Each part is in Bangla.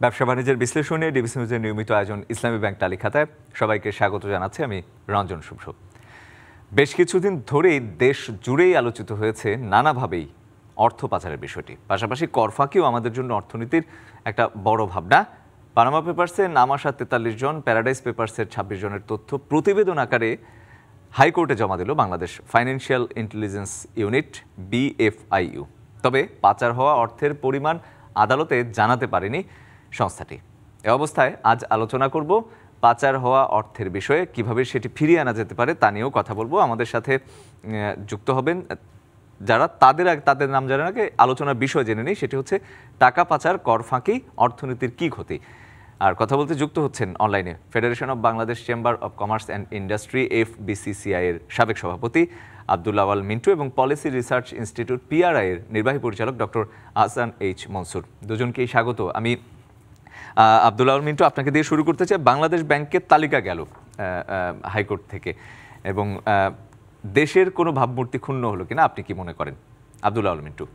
ব্যবসা বাণিজ্যের বিশ্লেষণে ডিবিসি নিউজের নিয়মিত আয়োজন ইসলামী ব্যাংক তালিখাতায় সবাইকে স্বাগত জানাচ্ছি আমি রঞ্জন শুভ্র। বেশ কিছুদিন ধরেই দেশ জুড়েই আলোচিত হয়েছে নানাভাবেই অর্থ পাচারের বিষয়টি, পাশাপাশি কর ফাঁকিও আমাদের জন্য অর্থনীতির একটা বড় ভাবনা। পানামা পেপারসে নাম আসা 43 জন, প্যারাডাইস পেপারসের 26 জনের তথ্য প্রতিবেদন আকারে হাইকোর্টে জমা দিল Bangladesh financial intelligence unit BFIU। তবে পাচার হওয়া অর্থের পরিমাণ আদালতে জানাতে পারেনি সংস্থাটি। এ অবস্থায় আজ আলোচনা করব পাচার হওয়া অর্থের বিষয়ে, কিভাবে সেটি ফিরিয়ে আনা যেতে পারে তা নিয়েও কথা বলবো। আমাদের সাথে যুক্ত হবেন যারা তাদের নাম জানার আগে আলোচনার বিষয় জেনে নেই, সেটি হচ্ছে টাকা পাচার, কর ফাঁকি, অর্থনীতির কী ক্ষতি। আর কথা বলতে যুক্ত হচ্ছেন অনলাইনে federation of Bangladesh chamber of commerce and industry FBCCI এর সাবেক সভাপতি আব্দুল আওয়াল মিন্টু এবং পলিসি রিসার্চ ইনস্টিটিউট PRI এর নির্বাহী পরিচালক ডক্টর আহসান মনসুর। দুজনকেই স্বাগত। আমি আব্দুল আওয়াল মিন্টু আপনাকে দিয়ে শুরু করতে চাই। বাংলাদেশ ব্যাংকের তালিকা গেল হাইকোর্ট থেকে এবং দেশের কোনো ভাবমূর্তি ক্ষুণ্ণ হলো কিনা আপনি কি মনে করেন আব্দুল আওয়াল মিন্টু?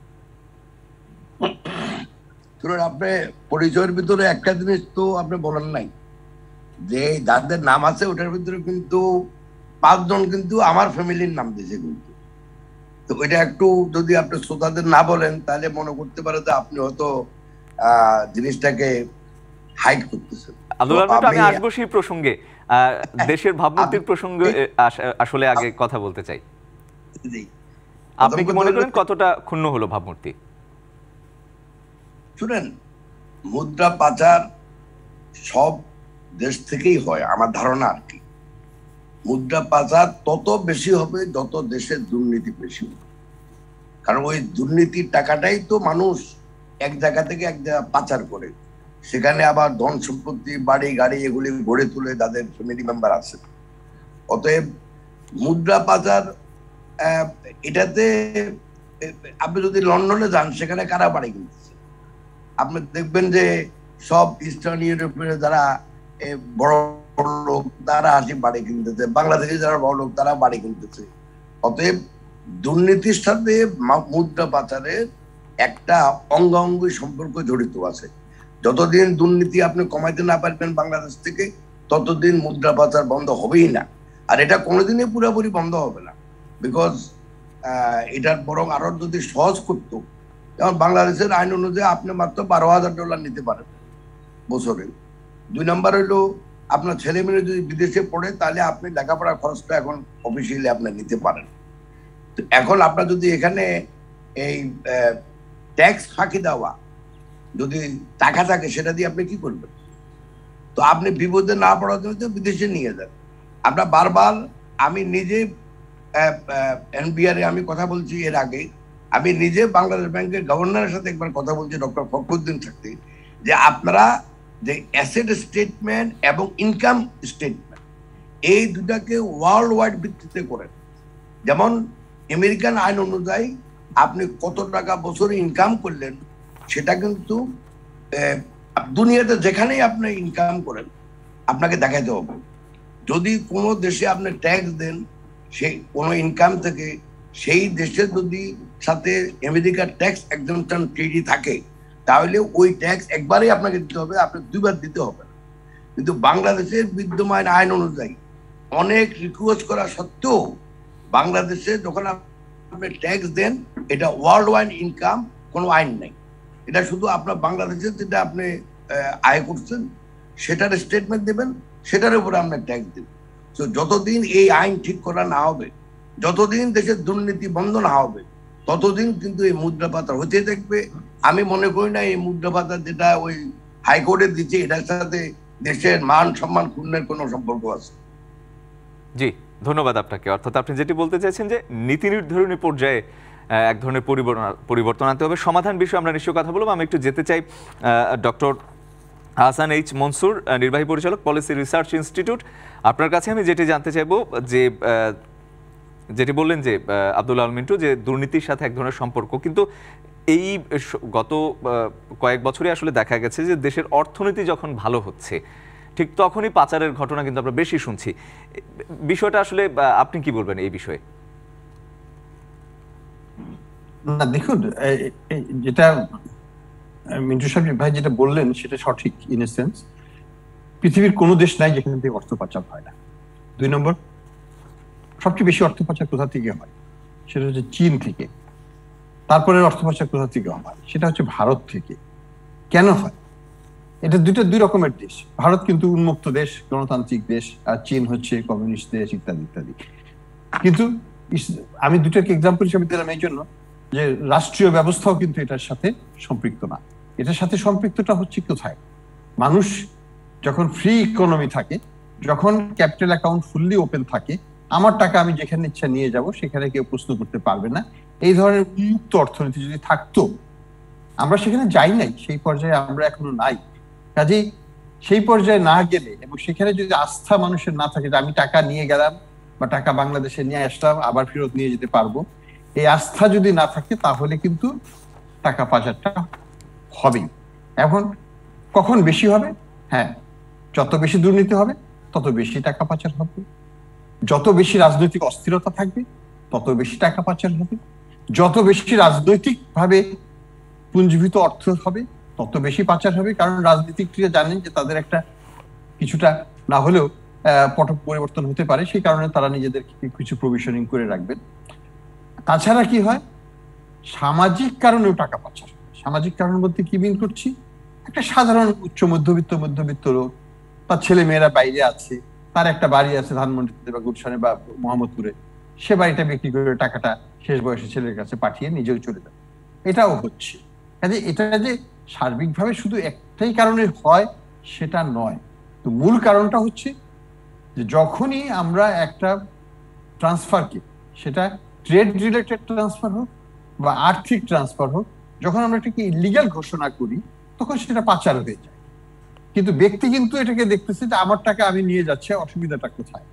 আপনি পরিচয়ের ভিতরে একটা জিনিস তো আপনি বলেন নাই যে যাদের নাম আছে ওটার ভিতরে কিন্তু 5 জন কিন্তু আমার ফ্যামিলির নাম দিয়েছে, কিন্তু তো ওইটা একটু যদি আপনি শ্রোতাদের না বলেন তাহলে মনে করতে পারে যে আপনি হয়তো জিনিসটাকে হাইড করতেছেন। আব্দুল আওয়াল মিন্টু, আমি আসবো সেই প্রসঙ্গে, দেশের ভাবমূর্তির প্রসঙ্গে আসলে আগে কথা বলতে চাই। আপনি কি মনে করেন কতটা ক্ষুণ্ণ হলো ভাবমূর্তি? শুনেন, মুদ্রা পাচার সব দেশ থেকেই হয় আমার ধারণা আর কি। মুদ্রা পাচার তত বেশি হবে যত দেশের দুর্নীতি বেশি হবে, কারণ ওই দুর্নীতির টাকাটাই তো মানুষ এক জায়গা থেকে এক জায়গা পাচার করে, সেখানে আবার ধন সম্পত্তি, বাড়ি গাড়ি এগুলি গড়ে তুলে তাদের ফ্যামিলি মেম্বার আছে। অতএব মুদ্রা পাচার এটাতে আপনি যদি লন্ডনে যান সেখানে কারা বাড়ি কিনতেছে, আপনি দেখবেন যে সব ইস্টার্ন ইউরোপের যারা বড় লোক তারা আসি বাড়ি কিনতেছে, বাংলাদেশে যারা বড় লোক তারা বাড়ি কিনতেছে। অতএব দুর্নীতির সাথে মুদ্রা পাচারের একটা অঙ্গাঙ্গি সম্পর্ক জড়িত আছে। যতদিন দুর্নীতি আপনি কমাইতে না পারবেন বাংলাদেশ থেকে, ততদিন মুদ্রা পাচার বন্ধ হবেই না। আর এটা কোনোদিনই পুরোপুরি বন্ধ হবে না, বিকজ এটার বরং আরো যদি সহজ করতো, যেমন বাংলাদেশের আইন অনুযায়ী আপনি মাত্র $12,000 নিতে পারেন বছরে। 2 নম্বর হইলো আপনার ছেলে মেয়ে যদি বিদেশে পড়ে তাহলে আপনি লেখাপড়ার খরচটা এখন অফিসিয়ালি আপনি নিতে পারেন। তো এখন আপনার যদি এখানে এই ট্যাক্স ফাঁকি দেওয়া যদি টাকা থাকে, সেটা দিয়ে আপনি কি করবেন? তো আপনি বিপদে না পড়ার জন্য বিদেশে নিয়ে যান। আমরা বারবার, আমি নিজে NBR আমি কথা বলছি, এর আগে আমি নিজে বাংলাদেশ ব্যাংকের গভর্নরের সাথে একবার কথা বলছি, ডক্টর ফখরুদ্দিন থাকতে, যে আপনারা যে অ্যাসেট স্টেটমেন্ট এবং ইনকাম স্টেটমেন্ট এই দুটাকে ওয়ার্ল্ড ওয়াইড ভিত্তিতে করেন। যেমন আমেরিকান আইন অনুযায়ী আপনি কত টাকা বছরে ইনকাম করলেন সেটা কিন্তু দুনিয়াতে যেখানেই আপনি ইনকাম করেন আপনাকে দেখাইতে হবে। যদি কোনো দেশে আপনি ট্যাক্স দেন সেই কোনো ইনকাম থেকে, সেই দেশের যদি সাথে আমেরিকার ট্যাক্স এক্সাম্পশন ট্রিটি থাকে তাহলে ওই ট্যাক্স একবারেই আপনাকে দিতে হবে, আপনি 2 বার দিতে হবে। কিন্তু বাংলাদেশের বিদ্যমান আইন অনুযায়ী অনেক রিকোয়েস্ট করা সত্ত্বেও বাংলাদেশে যখন আপনি ট্যাক্স দেন, এটা ওয়ার্ল্ড ওয়াইড ইনকাম কোনো আইন নাই। এটা শুধু আপনার বাংলাদেশে যেটা আপনি আয় করছেন সেটার স্টেটমেন্ট দেবেন, সেটার উপরে আপনার ট্যাক্স দেবেন। তো যতদিন এই আইন ঠিক করা না হবে, যতদিন দেশের দুর্নীতি বন্ধ না হবে, ততদিন কিন্তু এই মুদ্রা পাচার হতে থাকবে। আমি মনে করি না এই মুদ্রা পাচার যেটা ওই হাইকোর্টে দিচ্ছে এটার সাথে দেশের মান সম্মান ক্ষুণ্ণের কোনো সম্পর্ক আছে। জি, ধন্যবাদ আপনাকে। অর্থাৎ আপনি যেটি বলতে চাইছেন যে নীতি নির্ধারণী পর্যায়ে এক ধরনের পরিবর্তন আনতে হবে। সমাধান বিষয়ে আমরা নিশ্চয়ই কথা বলবো। আমি একটু যেতে চাই ডক্টর আহসান মনসুর, নির্বাহী পরিচালক পলিসি রিসার্চ ইনস্টিটিউট। আপনার কাছে আমি যেটি জানতে চাইবো, যে যেটি বললেন যে আব্দুল আওয়াল মিন্টু, যে দুর্নীতির সাথে এক ধরনের সম্পর্ক, কিন্তু এই গত কয়েক বছরে আসলে দেখা গেছে যে দেশের অর্থনীতি যখন ভালো হচ্ছে ঠিক তখনই পাচারের ঘটনা কিন্তু আমরা বেশি শুনছি। বিষয়টা আসলে আপনি কি বলবেন এই বিষয়ে? না দেখুন, যেটা মিন্টু সাহেব ভাই যেটা বললেন সেটা সঠিক ইন এ সেন্স। পৃথিবীর কোনো দেশ নাই যেখান থেকে অর্থ পাচার হয় না। 2 নম্বর, সবচেয়ে বেশি অর্থ পাচার কোথা থেকে হয়? সেটা হচ্ছে চীন থেকে। তারপরে অর্থ পাচার কোথা থেকে হয়? সেটা হচ্ছে ভারত থেকে। কেন হয়? এটা দুই রকমের দেশ। ভারত কিন্তু উন্মুক্ত দেশ, গণতান্ত্রিক দেশ, আর চীন হচ্ছে কমিউনিস্ট দেশ, ইত্যাদি ইত্যাদি। কিন্তু আমি দুটাকে এক্সাম্পল হিসেবে দিলাম এই জন্য যে রাষ্ট্রীয় ব্যবস্থাও কিন্তু এটার সাথে সম্পৃক্ত না। এটার সাথে সম্পৃক্তটা হচ্ছে কোথায়? মানুষ যখন ফ্রি ইকোনমি থাকে, যখন ক্যাপিটাল অ্যাকাউন্ট ফুললি ওপেন থাকে, আমার টাকা আমি যেখানে ইচ্ছা নিয়ে যাব, সেখানে কেউ প্রশ্ন করতে পারবে না, এই ধরনের উন্মুক্ত অর্থনীতি যদি থাকতো, আমরা সেখানে যাই নাই, সেই পর্যায়ে আমরা এখনো নাই। কাজেই সেই পর্যায়ে না গেলে এবং সেখানে যদি আস্থা মানুষের না থাকে যে আমি টাকা নিয়ে গেলাম বা টাকা বাংলাদেশে নিয়ে আসলাম আবার ফেরত নিয়ে যেতে পারবো, এই আস্থা যদি না থাকে তাহলে কিন্তু টাকা পাচারটা হবেই। এখন কখন বেশি হবে? হ্যাঁ, যত বেশি দুর্নীতি হবে তত বেশি টাকা পাচার হবে, যত বেশি রাজনৈতিক অস্থিরতা থাকবে তত বেশি টাকা পাচার হবে, যত বেশি রাজনৈতিক ভাবে পুঞ্জীভূত অর্থ হবে তত বেশি পাচার হবে। কারণ রাজনীতিকরা জানেন যে তাদের একটা কিছুটা না হলেও পট পরিবর্তন হতে পারে, সেই কারণে তারা নিজেদের কিছু প্রভিশনিং করে রাখবেন। তাছাড়া কি হয়? সামাজিক কারণেও টাকা পাচার। সামাজিক কারণ বলতে কি মিন করছি? একটা সাধারণ উচ্চ মধ্যবিত্ত লোক, তার ছেলে মেয়েরা বাইরে আছে, তার একটা বাড়ি আছে ধানমন্ডিতে বা গুলশানে বা মোহাম্মদপুরে, সে বাড়িটা বিক্রি করে টাকাটা শেষ বয়সে ছেলের কাছে পাঠিয়ে নিজেও চলে যাবে, এটাও হচ্ছে। কাজে এটা যে সার্বিকভাবে শুধু একটাই কারণে হয় সেটা নয়। তো মূল কারণটা হচ্ছে যে যখনই আমরা একটা ট্রান্সফারকে, সেটা ট্রেড রিলেটেড ট্রান্সফার হোক বা আর্থিক ট্রান্সফার হোক, যখন আমরা এটাকে ইলিগাল ঘোষণা করি তখন সেটা পাচার হয়ে যায়। কিন্তু ব্যক্তি কিন্তু এটাকে দেখতেছে যে আমার টাকা আমি নিয়ে যাচ্ছি, অসুবিধাটা কোথায়?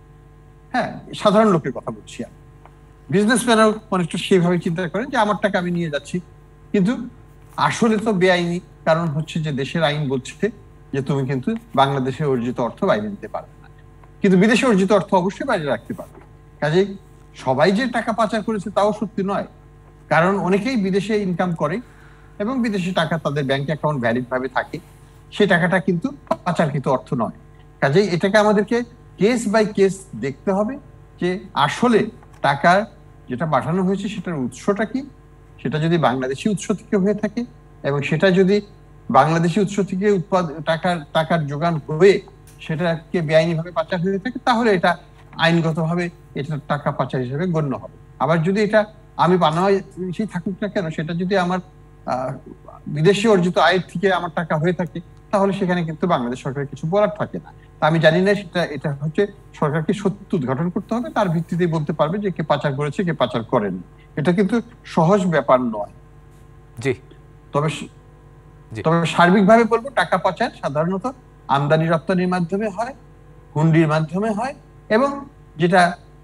হ্যাঁ, সাধারণ লোকের কথা বলছি আমি। বিজনেসম্যানও অনেকটা সেভাবে চিন্তা করেন যে আমার টাকা আমি নিয়ে যাচ্ছি, কিন্তু আসলে তো বেআইনি। কারণ হচ্ছে যে দেশের আইন বলছে যে তুমি কিন্তু বাংলাদেশে অর্জিত অর্থ বাইরে দিতে পারবে না, কিন্তু বিদেশে অর্জিত অর্থ অবশ্যই বাইরে রাখতে পারবে। কাজেই সবাই যে টাকা পাচার করেছে তাও সত্যি নয়, কারণ অনেকেই বিদেশে ইনকাম করে এবং বিদেশি টাকা তাদের ব্যাংক অ্যাকাউন্ট ভ্যালিড ভাবে থাকে, সেই টাকাটা কিন্তু পাচারকৃত অর্থ নয়। কাজেই এটাকে আমাদেরকে কেস বাই কেস দেখতে হবে যে আসলে টাকার যেটা পাঠানো হয়েছে সেটার উৎসটা কি। সেটা যদি বাংলাদেশি উৎস থেকে হয়ে থাকে এবং সেটা যদি বাংলাদেশি উৎস থেকে টাকার যোগান হয়ে সেটাকে বেআইনি ভাবে পাচার হয়ে থাকে, তাহলে এটা আইনগতভাবে এটা টাকা পাচার হিসেবে গণ্য হবে। আবার যদি এটা আমি বাংলাদেশেই থাকুক না কেন, সেটা যদি আমার বিদেশি অর্জিত আয়ের থেকে আমার টাকা হয়ে থাকে, তাহলে সেখানে কিন্তু বাংলাদেশ সরকারের কিছু বলার থাকে না। আমি জানি না এটা হচ্ছে সরকারকে সত্য উদ্ঘাটন করতে হবে, তার ভিত্তিতে বলতে পারবে যে কে পাচার করেছে কে পাচার করেনি। এটা কিন্তু সহজ ব্যাপার নয়। জি, তবে সার্বিকভাবে বলবো টাকা পাচার সাধারণত আমদানি রপ্তানির মাধ্যমে হয়, হুন্ডির মাধ্যমে হয়, এবং যেটা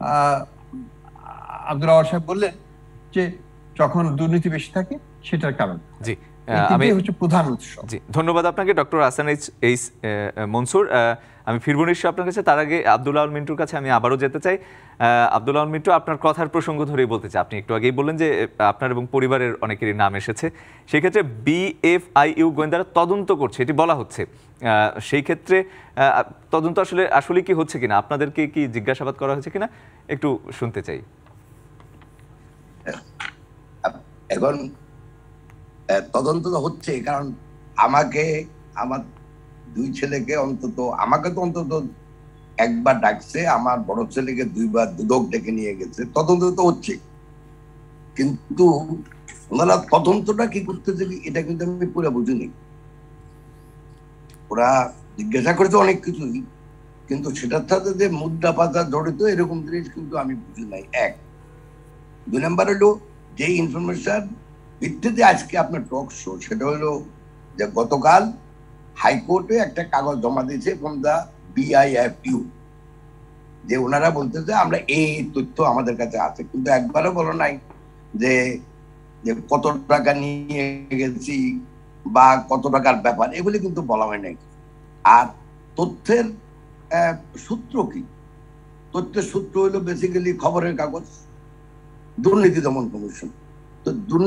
আব্দুল আওয়াল সাহেব বললেন যে যখন দুর্নীতি বেশি থাকে সেটার কারণ। জি, আমি হচ্ছে প্রধান উৎস। জি, ধন্যবাদ আপনাকে ডক্টর আহসান এইচ মনসুর। আমি ফিরবো নিশ্চয় আপনার কাছে। তার আগে আব্দুল আওয়াল মিন্টুর কাছে আমি আবারও যেতে চাই। আব্দুল আওয়াল মিন্টু, আপনার কথার প্রসঙ্গ ধরেই বলতে চাই, আপনি একটু আগেই বললেন যে আপনার এবং পরিবারের অনেকেরই নাম এসেছে, সেই ক্ষেত্রে বিএফআইইউ গোয়েন্দারা তদন্ত করছে এটি বলা হচ্ছে। সেই ক্ষেত্রে তদন্ত আসলে কি হচ্ছে কিনা, আপনাদেরকে কি জিজ্ঞাসাবাদ করা হয়েছে কিনা একটু শুনতে চাই। এখন তদন্ত তো হচ্ছে, কারণ আমাকে, আমার 2 ছেলেকে আমাকে তো অন্তত একবার ডাকছে, আমার বড় ছেলেকে 2 বার দুদক ডেকে নিয়ে গেছে, তদন্ত তো হচ্ছে। কিন্তু ওনারা তদন্তটা কি করতেছে এটা কিন্তু আমি পুরো বুঝিনি। ওরা জিজ্ঞাসা করেছে অনেক কিছুই, কিন্তু সেটার সাথে যে মুদ্রা পাচার জড়িত এরকম জিনিস কিন্তু আমি বুঝি নাই। 1 2 নাম্বার হলো যে ইনফরমেশন ভিত্তিতে আজকে আপনার টক শো, সেটা হলো যে গতকাল হাইকোর্টে একটা কাগজ জমা দিয়েছে ফ্রম দা বিআইএফইউ, যে ওনারা বলতেছে আমরা এই তথ্য আমাদের কাছে আছে, কিন্তু একবারও বলো নাই যে কত টাকা নিয়ে গেছি বা কত টাকার ব্যাপার, এগুলি কিন্তু বলা হয় নাই। আর তথ্যের সূত্র কি? তথ্যের সূত্র হলো বেসিক্যালি খবরের কাগজ, দুর্নীতি দমন কমিশন, তো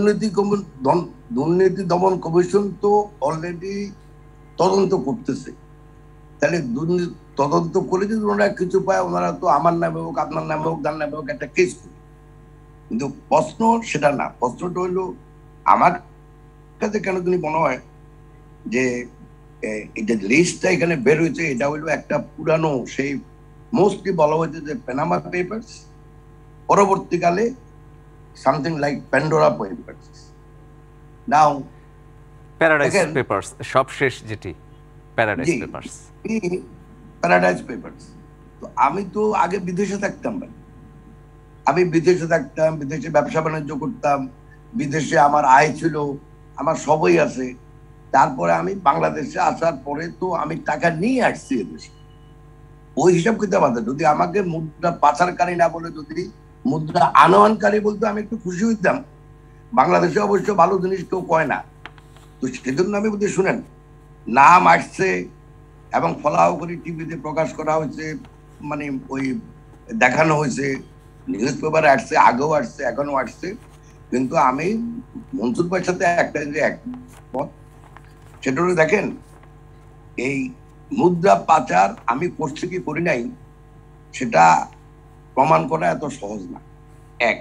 দুর্নীতি দমন কমিশন তো অলরেডি তদন্ত করতেছে, তাহলে দুর্নীতি তদন্ত করে যদি ওনারা কিছু পায়, ওনারা তো আমার নামে হোক, আপনার নামে হোক, যার নামে হোক একটা কেস করবে। কিন্তু প্রশ্ন সেটা না, প্রশ্নটা হইলো আমার কাছে কেন তিনি মনে হয় যে এই যে লিস্টটা এখানে বের হয়েছে, এটা হইলো একটা পুরানো, সেই মোস্টলি বলা হয়েছে যে পানামা পেপারস, পরবর্তীকালে something like Pandora Papers, now Paradise Papers সবশেষ যেটি প্যারাডাইস পেপারস। Paradise papers. তো আমি তো আগে বিদেশে থাকতাম ভাই, আমি বিদেশে থাকতাম, বিদেশে ব্যবসা বাণিজ্য করতাম, বিদেশে আমার আয় ছিল, আমার সবই আছে। তারপরে আমি বাংলাদেশে আসার পরে তো আমি টাকা নিয়ে আসছি এদেশে, ওই হিসাব কিতাব আছে। যদি আমাকে মুদ্রা পাচারকারী না বলে যদি মুদ্রা আনয়নকারী বলতো আমি একটু খুশি হইতাম। বাংলাদেশে অবশ্য ভালো জিনিস কেউ কয় না, তো সেজন্য আমি বলতে শুনেন, নাম আসছে এবং ফলাও করে টিভিতে প্রকাশ করা হয়েছে, মানে ওই দেখানো হয়েছে, নিউজ পেপারে আসছে, আগেও আসছে, এখনো আসছে। কিন্তু আমি মনসুর ভাইয়ের সাথে একটা যে একমত, সেটা হলো দেখেন, এই মুদ্রা পাচার আমি করছি কি করি নাই সেটা প্রমাণ করা এত সহজ না, এক।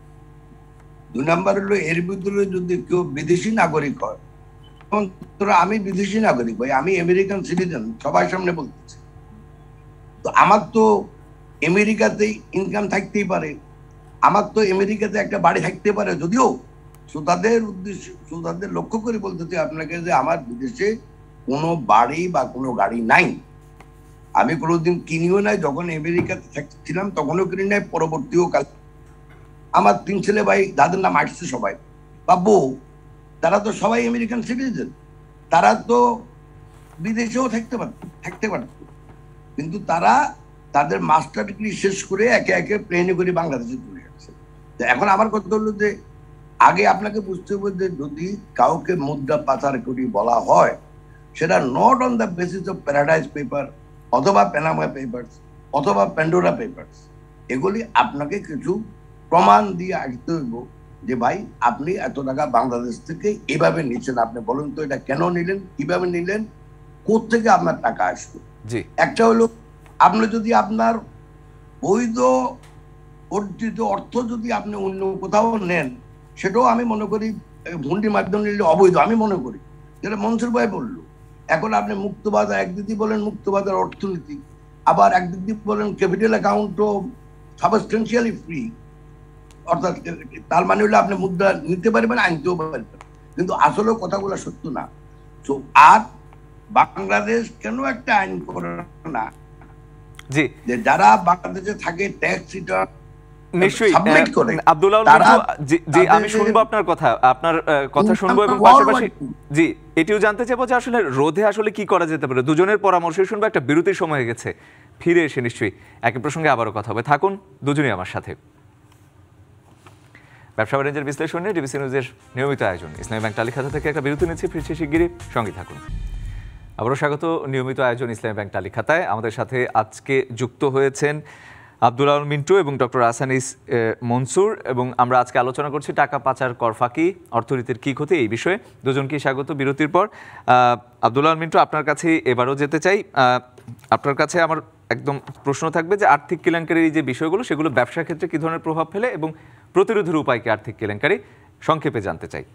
দুই নাম্বার হলো এর ভিতরে যদি কেউ বিদেশি নাগরিক হয়, আমি বিদেশি নাগরিক ভাই, আমি আমেরিকান সিটিজেন, সবার সামনে বলতেছি। তো আমার তো আমেরিকাতেই ইনকাম থাকতেই পারে, আমার তো আমেরিকাতে একটা বাড়ি থাকতে পারে, যদিও শ্রোতাদের উদ্দেশ্যে, শ্রোতাদের লক্ষ্য করে বলতেছি আপনাকে যে আমার বিদেশে কোনো বাড়ি বা কোনো গাড়ি নাই, আমি কোনোদিন কিনিও নাই। যখন আমেরিকাতে থাকছিলাম তখনও কিনি নাই, পরবর্তীও কাল। আমার 3 ছেলে ভাই, যাদের নাম আসছে সবাই বা বউ, তারা তো সবাই আমেরিকান সিটিজেন, তারা তো বিদেশেও থাকতে পারত, কিন্তু তারা তাদের মাস্টার ডিগ্রি শেষ করে একে একে প্লেনে করে বাংলাদেশে চলে যাচ্ছে। এখন আমার কথা হলো যে আগে আপনাকে বুঝতে হবে যে যদি কাউকে মুদ্রা পাচার করি বলা হয়, সেটা not on the basis of Paradise paper অথবা পানামা পেপারস অথবা প্যান্ডোরা পেপারস। এগুলি আপনাকে কিছু প্রমাণ দিয়ে আসতে হইব যে ভাই আপনি এত টাকা বাংলাদেশ থেকে এভাবে নিচ্ছেন, আপনি বলুন তো এটা কেন নিলেন, কিভাবে নিলেন, কোত্থেকে আপনার টাকা আসবে। একটা হলো আপনি যদি আপনার বৈধ অর্জিত অর্থ যদি আপনি অন্য কোথাও নেন, সেটাও আমি মনে করি হুন্ডির মাধ্যমে নিলে অবৈধ, আমি মনে করি। যেটা মনসুর ভাই বললো, এখন আপনি মুক্তবাজার, একদিক দিয়ে বলেন মুক্তবাজার অর্থনীতি, আবার একদিক দিয়ে বলেন ক্যাপিটাল অ্যাকাউন্টও সাবস্টেন্সিয়ালি ফ্রি, অর্থাৎ তার মানে হলো আপনি মুদ্রা নিতে পারবেন, আনতেও পারবেন, কিন্তু আসলে কথাগুলো সত্য না। তো আর বাংলাদেশ কেন একটা আইন করে না যে যারা বাংলাদেশে থাকে ট্যাক্স রিটার্ন নিশ্চয়ই আব্দুল্লাহ, জি আমি শুনবো আপনার কথা, আপনার কথা শুনবো, এবং পাশাপাশি জি এটিও জানতে চাইবো যে আসলে রোধে আসলে কি করা যেতে পারে। দুজনের পরামর্শ শুনবো, একটা বিরতির সময় হয়ে গেছে, ফিরে এসে নিশ্চয়ই একই প্রসঙ্গে আবারও কথা হবে। থাকুন দুজনেই আমার সাথে। ব্যবসা বাণিজ্যের বিশ্লেষণে ডিবিসি নিউজের নিয়মিত আয়োজন ইসলামী ব্যাংক টালিখাতা থেকে একটা বিরতি নিচ্ছি, ফিরছি শিগগিরই, সঙ্গে থাকুন। আবারও স্বাগত নিয়মিত আয়োজন ইসলামী ব্যাংক টালিখাতায়। আমাদের সাথে আজকে যুক্ত হয়েছেন আব্দুল্লাহ মিন্টু এবং ডক্টর আহসান মনসুর, এবং আমরা আজকে আলোচনা করছি টাকা পাচার, কর ফাঁকি, অর্থনীতির কি ক্ষতি, এই বিষয়ে। দুজনকেই স্বাগত বিরতির পর। আব্দুল্লাহ মিন্টু, আপনার কাছে এবারও যেতে চাই। আপনার কাছে আমার একদম প্রশ্ন থাকবে যে আর্থিক কেলেঙ্কারির যে বিষয়গুলো, সেগুলো ব্যবসার ক্ষেত্রে কি ধরনের প্রভাব ফেলে এবং প্রতিরোধের উপায় কি আর্থিক কেলেঙ্কারি, সংক্ষেপে জানতে চাই।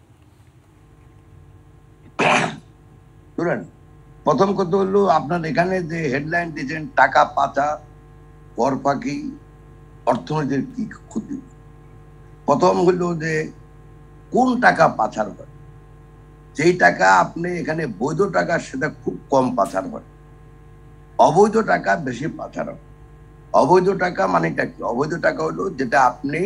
প্রথম কথা হলো, আপনার এখানে যে হেডলাইন দিয়েছেন টাকা পাচার, কর ফাঁকি, অর্থনীতির কি ক্ষতি। প্রথম হলো যে কোন টাকা পাচার হয়, যেই টাকা আপনি এখানে বৈধ টাকা সেটা খুব কম পাচার হয়, অবৈধ টাকা বেশি পাচার হয়। অবৈধ টাকা মানেটা কি? অবৈধ টাকা হলো যেটা আপনি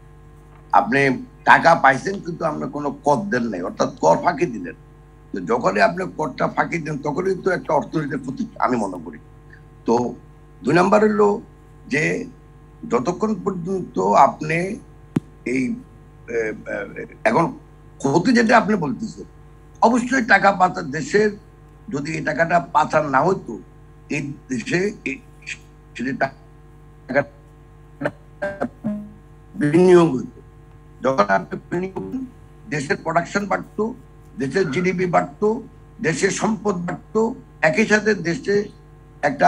টাকা পাইছেন কিন্তু আপনি কোনো কর দেন নাই, অর্থাৎ কর ফাঁকি দিলেন। তো যখনই আপনি করটা ফাঁকি দেন তখনই তো একটা অর্থনীতির ক্ষতি, আমি মনে করি। তো 2 নাম্বার হলো যে যতক্ষণ পর্যন্ত আপনি এই এখন ক্ষতি যেটা আপনি বলতেছেন, অবশ্যই টাকা পাচার, দেশের যদি এই টাকাটা পাচার না হতো, এই দেশে বিনিয়োগ হইতো। যখন আপনি বিনিয়োগ দেশের প্রোডাকশন বাড়তো, দেশের জিডিপি বাড়তো, দেশের সম্পদ বাড়তো, একই সাথে দেশে একটা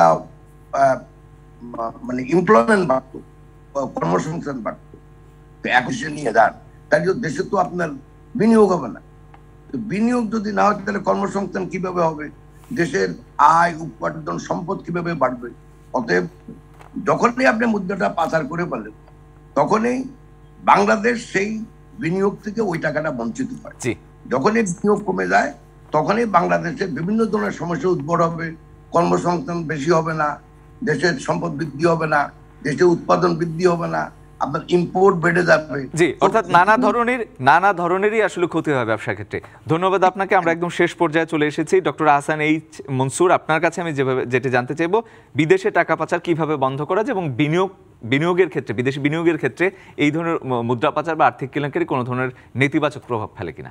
মানে এমপ্লয়মেন্ট বাড়তো, কর্মসংস্থান বাড়তো। তো একই নিয়ে যান, তাই দেশে তো আপনার বিনিয়োগ হবে না। বিনিয়োগ যদি না হয় তাহলে কর্মসংস্থান কিভাবে হবে, দেশের আয় উৎপাদন সম্পদ কিভাবে বাড়বে? অতএব যখনই আপনি মুদ্রাটা পাচার করে ফেলেন তখনই বাংলাদেশ সেই বিনিয়োগ থেকে ওই টাকাটা বঞ্চিত হয়। যখনই বিনিয়োগ কমে যায় তখনই বাংলাদেশের বিভিন্ন ধরনের সমস্যা উদ্ভব হবে, কর্মসংস্থান বেশি হবে না, দেশের সম্পদ বৃদ্ধি হবে না, দেশের উৎপাদন বৃদ্ধি হবে না, আপনার ইম্পোর্ট বেড়ে যাবে। জি, অর্থাৎ নানা ধরনেরই আসলে ক্ষতি হয় ব্যবসার ক্ষেত্রে। ধন্যবাদ আপনাকে। আমরা একদম শেষ পর্যায়ে চলে এসেছি। ডক্টর আহসান এইচ মনসুর, আপনার কাছে আমি যেটা জানতে চাইবো, বিদেশে টাকা পাচার কিভাবে বন্ধ করা যায় এবং বিনিয়োগের ক্ষেত্রে, বিদেশি বিনিয়োগের ক্ষেত্রে এই ধরনের মুদ্রা পাচার বা আর্থিক কেলেঙ্কারি কোনো ধরনের নেতিবাচক প্রভাব ফেলে কিনা?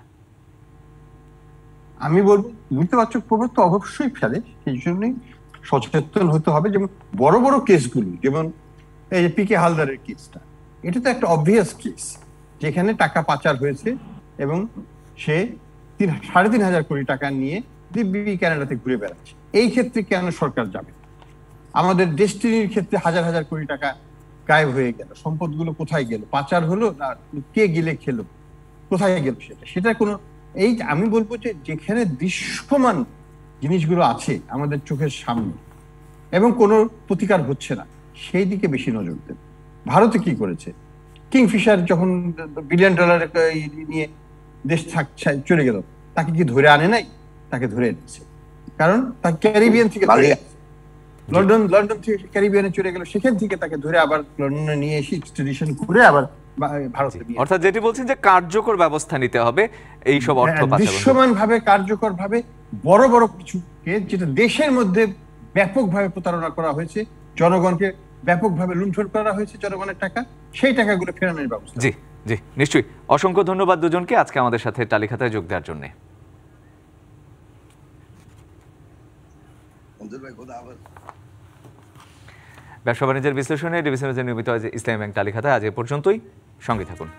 আমি বলবো নেতিবাচক প্রভাব তো অবশ্যই ফেলে, সেই জন্যই সচেতন হতে হবে। যেমন বড় বড় কেসগুলি, যেমন এই যে পিকে হালদারের কেসটা, এটা তো একটা অবভিয়াস কেস যেখানে টাকা পাচার হয়েছে এবং সে 3,500 কোটি টাকা নিয়ে দিব্যি কানাডাতে ঘুরে বেড়াচ্ছে। এই ক্ষেত্রে কেন সরকার যাবে? আমাদের ডেস্টিনির ক্ষেত্রে হাজার হাজার কোটি টাকা গায়েব হয়ে গেল, সম্পদগুলো কোথায় গেল? পাচার হলো না কে গিলে খেলো, কোথায় গেল সেটা কোনো এই আমি বলবো যে যেখানে দৃশ্যমান জিনিসগুলো আছে আমাদের চোখের সামনে এবং কোনো প্রতিকার হচ্ছে না, সেই দিকে বেশি নজর দেন। ভারতে কি করেছে? কিংফিশার যখন $1 বিলিয়ন নিয়ে দেশ চলে গেল, তাকে কি ধরে আনে নাই? তাকে ধরে এনেছে, কারণ তাকে ক্যারিবিয়ান থেকে লন্ডন থেকে ক্যারিবিয়ানে চলে গেল, সেখান থেকে তাকে ধরে আবার লন্ডনে নিয়ে এসে এক্সট্রাডিশন করে আবার ভারতে নিয়ে। অর্থাৎ যেটি বলছেন যে কার্যকর ব্যবস্থা নিতে হবে এই সব অর্থ পাচার দৃশ্যমান ভাবে, কার্যকর ভাবে, বড় বড় কিছুকে যেটা দেশের মধ্যে ব্যাপকভাবে প্রতারণা করা হয়েছে, জনগণকে ব্যাপকভাবে লুণ্ঠন করা হয়েছে জনগণের টাকা, সেই টাকাগুলো ফেরানোর ব্যবস্থা। জি জি, নিশ্চয়ই। অসংখ্য ধন্যবাদ দুজনকে আজকে আমাদের সাথে টালিখাতায় যোগ দেওয়ার জন্য। ব্যবসা বাণিজ্যের বিশ্লেষণে ডিবিসি নিয়মিত ইসলামী ব্যাংক টালিখাতা আজ এ পর্যন্তই। সঙ্গে থাকুন।